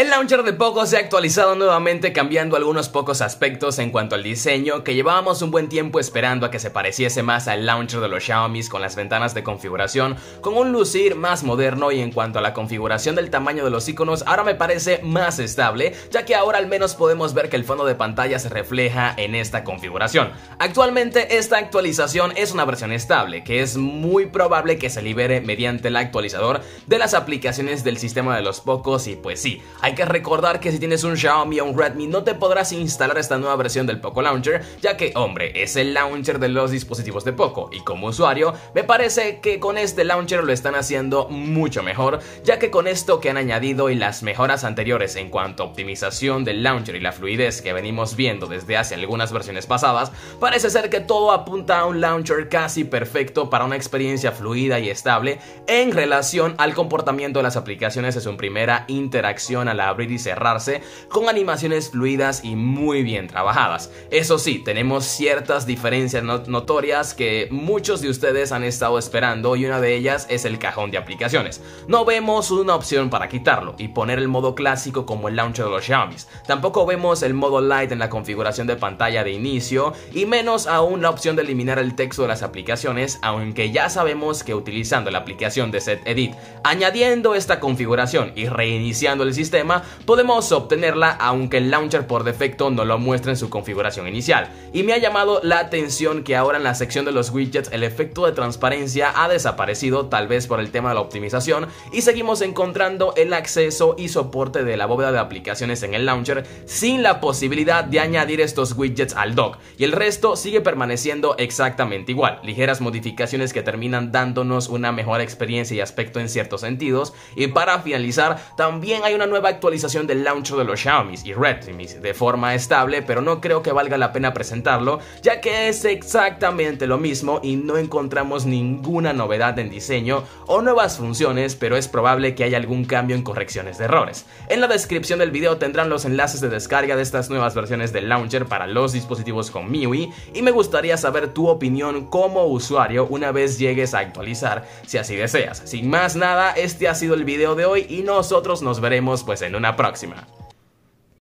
El launcher de Poco se ha actualizado nuevamente, cambiando algunos pocos aspectos en cuanto al diseño, que llevábamos un buen tiempo esperando a que se pareciese más al launcher de los Xiaomi, con las ventanas de configuración, con un lucir más moderno. Y en cuanto a la configuración del tamaño de los iconos, ahora me parece más estable, ya que ahora al menos podemos ver que el fondo de pantalla se refleja en esta configuración. Actualmente esta actualización es una versión estable, que es muy probable que se libere mediante el actualizador de las aplicaciones del sistema de los Pocos. Y pues sí, hay que recordar que si tienes un Xiaomi o un Redmi no te podrás instalar esta nueva versión del Poco Launcher, ya que, hombre, es el launcher de los dispositivos de Poco, y como usuario me parece que con este launcher lo están haciendo mucho mejor, ya que con esto que han añadido y las mejoras anteriores en cuanto a optimización del launcher y la fluidez que venimos viendo desde hace algunas versiones pasadas, parece ser que todo apunta a un launcher casi perfecto para una experiencia fluida y estable en relación al comportamiento de las aplicaciones en su primera interacción al abrir y cerrarse, con animaciones fluidas y muy bien trabajadas. Eso sí, tenemos ciertas diferencias notorias que muchos de ustedes han estado esperando, y una de ellas es el cajón de aplicaciones. No vemos una opción para quitarlo y poner el modo clásico como el launcher de los Xiaomi. Tampoco vemos el modo light en la configuración de pantalla de inicio, y menos aún la opción de eliminar el texto de las aplicaciones, aunque ya sabemos que utilizando la aplicación de SetEdit, añadiendo esta configuración y reiniciando el sistema, podemos obtenerla, aunque el launcher por defecto no lo muestra en su configuración inicial. Y me ha llamado la atención que ahora en la sección de los widgets el efecto de transparencia ha desaparecido, tal vez por el tema de la optimización, y seguimos encontrando el acceso y soporte de la bóveda de aplicaciones en el launcher sin la posibilidad de añadir estos widgets al dock, y el resto sigue permaneciendo exactamente igual. Ligeras modificaciones que terminan dándonos una mejor experiencia y aspecto en ciertos sentidos. Y para finalizar, también hay una nueva actualización del launcher de los Xiaomi y Redmi de forma estable, pero no creo que valga la pena presentarlo, ya que es exactamente lo mismo y no encontramos ninguna novedad en diseño o nuevas funciones, pero es probable que haya algún cambio en correcciones de errores. En la descripción del video tendrán los enlaces de descarga de estas nuevas versiones del launcher para los dispositivos con MIUI, y me gustaría saber tu opinión como usuario una vez llegues a actualizar, si así deseas. Sin más nada, este ha sido el video de hoy y nosotros nos veremos pues en una próxima.